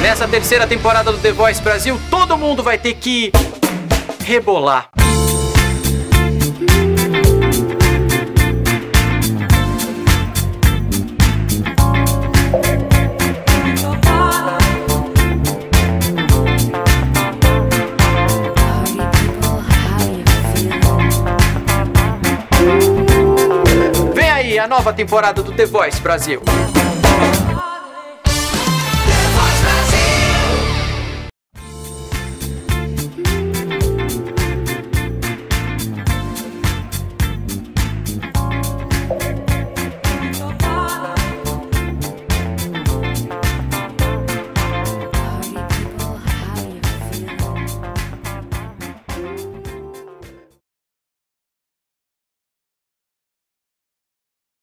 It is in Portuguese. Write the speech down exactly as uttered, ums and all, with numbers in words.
Nessa terceira temporada do The Voice Brasil, todo mundo vai ter que rebolar. Vem aí a nova temporada do The Voice Brasil.